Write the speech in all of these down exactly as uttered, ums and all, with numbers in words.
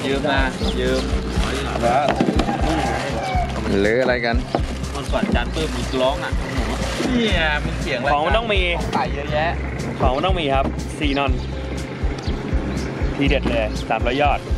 ยืมนะยืมหรืออะไรกันมันก่อนจานเพิ่มมีร้องอ่ะเนี่ยมีเสียงของมันต้องมีไก่เยอะแยะของมันต้องมีครับซีนอนทีเด็ดเลยสามร้อยยอด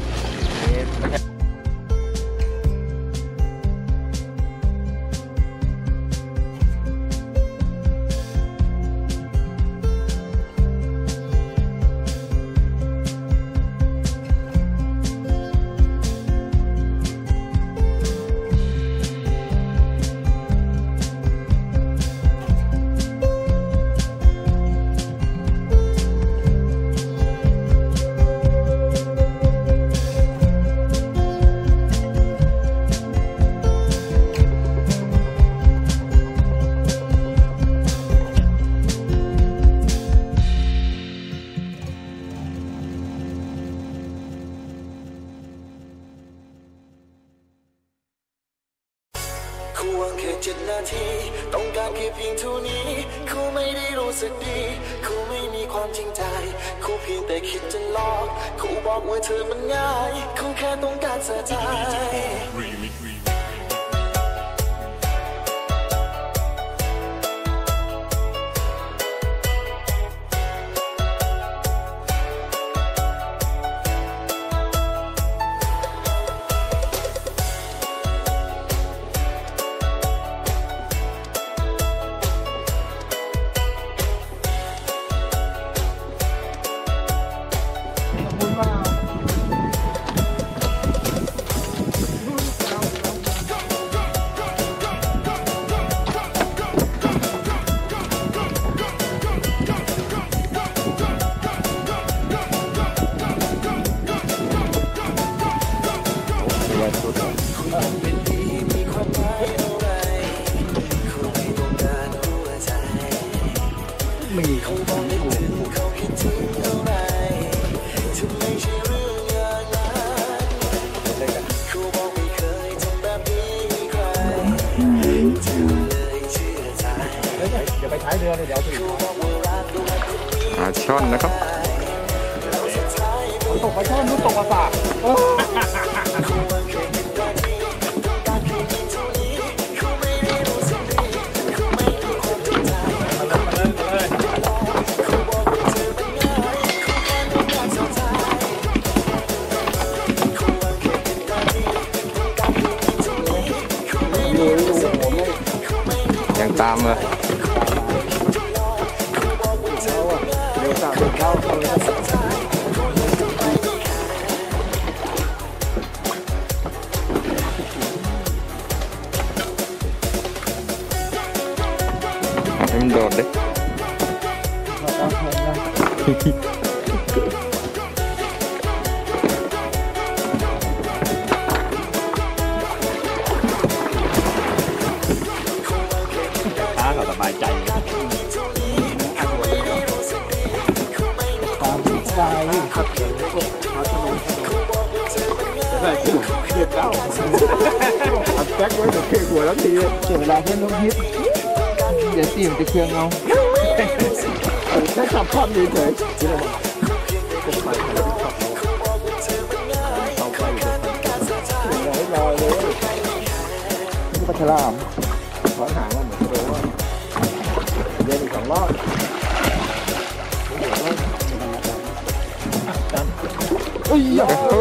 ควงแค่เจ็ดนาทีต้องการแค่เพียงเท่านี้เขาไม่ได้รู้สึกดีเขาไม่มีความจริงใจเขาเพียงแต่คิดจะหลอกเขาบอกว่าเธอมันง่ายเขาแค่ต้องการสะใจมีเขาบอกให้ถึงเขาคิดถึงเท่าไรถึงไม่ใช่เรื่องอย่างนั้นเขาบอกไม่เคยทำแบบนี้ใครเธอเลยเชื่อใจเดี๋ยวไปท้ายเรือเลยเดี๋ยวถึงปลาช่อนนะครับตกปลาช่อนลูกตกปลาสากยังตามเลยให้มันโดดเลยสบายใจตามใจขับเก่งก็พัฒนาได้เด็ดเก้าอัดแจ็คไว้แต่เคยหัวแล้วทีเวลาเพื่อนต้องฮิตเดี๋ยวตีมจะเครื่องเอาแค่ขับความดีเฉยที่เราก็ไปแล้วที่ขับเอาไปเลยรอเลยนี่ปลาฉลามขอหางว่าเหมือนโดว่าเดินอีกสองรอบเฮ้ย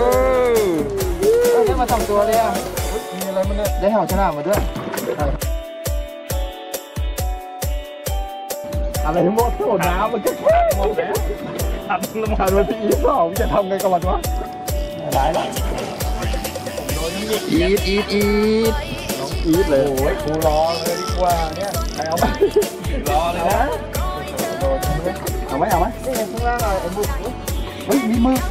ได้มาสองตัวเลยอ่ะมีอะไรมันเนี่ยได้เห่าฉลามมาด้วยอะไรทั้งหมดโดดน้ำมันจะแข็งหมดแล้วทำน้ำมันวันที่ยี่สิบสองจะทำไงกับมันวะได้แล้วอีทอีทอีทน้องอีทเลยโอ้ยกูรอเลยดีกว่าเนี่ยใครเอาไปรอเลยนะเอาไหมเอาไหมนี่ไงข้างล่างไอ้มือเฮ้ยมีมือ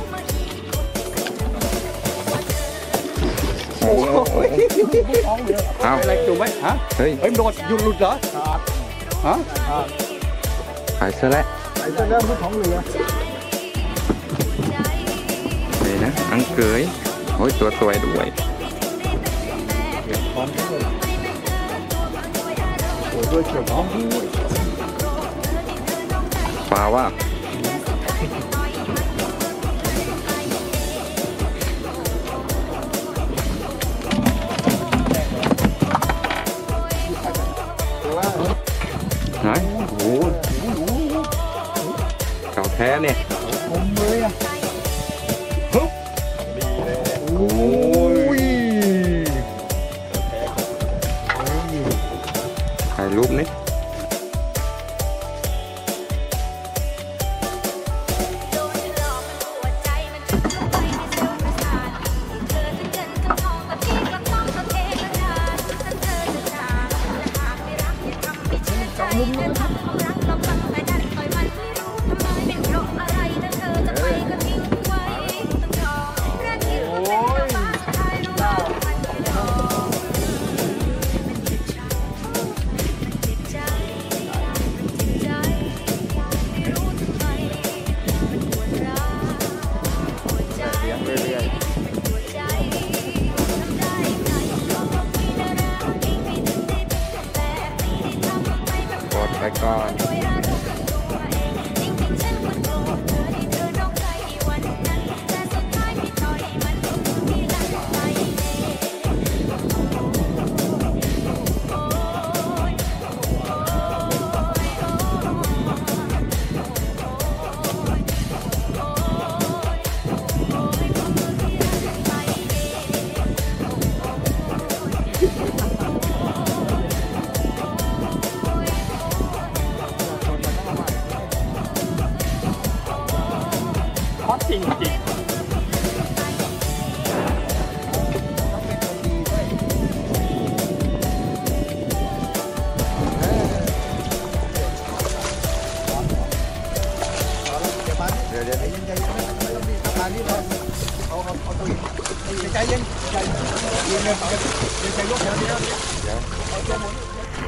โอ้ยเอาอะไรถูกไหมฮะเฮ้ยเฮ้ยโดดหยุดหลุดเหรอฮะหายซะแล้วหายซะแล้วมือของเหลือนี่นะอังเกยโอ้ยตัวสวยด้วยโอ้ยด้วยเขียวน้องด้วยปลาว่ายถ่ายรูปนี่ไปก่อนจริงจริงเดี๋ยวเดี๋ยวใจเย็นใจเย็นไม่ต้องรีบทำงานนี่เลยเอาเอาเอาตัวใจเย็นใจเย็นเย็นเลยเย็นใจลุกเดี๋ยวเดี๋ยวเดี๋ยวเอาตัวหมุน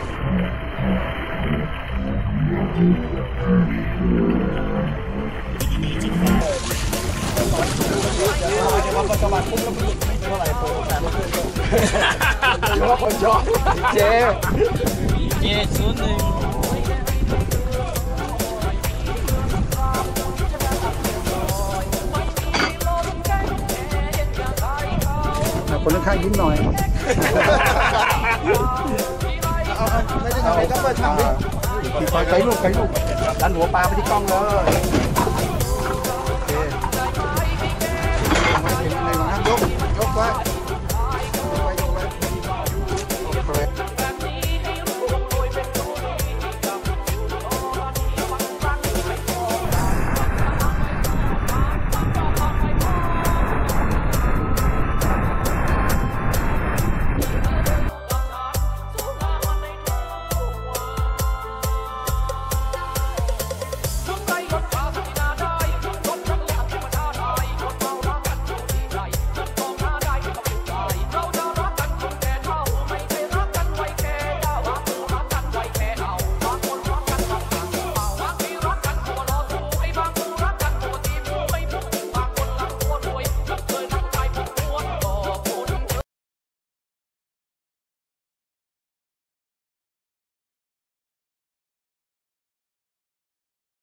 พอสวัสดิ์ปุ๊บแล้วมันหลุดไม่เท่าไหร่ตัวแต่ไม่เคยตัวเยอะคนชอบเจเจศูนย์หนึ่งคนข้างยิ้มหน่อยไม่ได้ทำอะไรก็เปิดทำดิไปลูกไปลูกดันหัวปลาไปที่กล้องเลย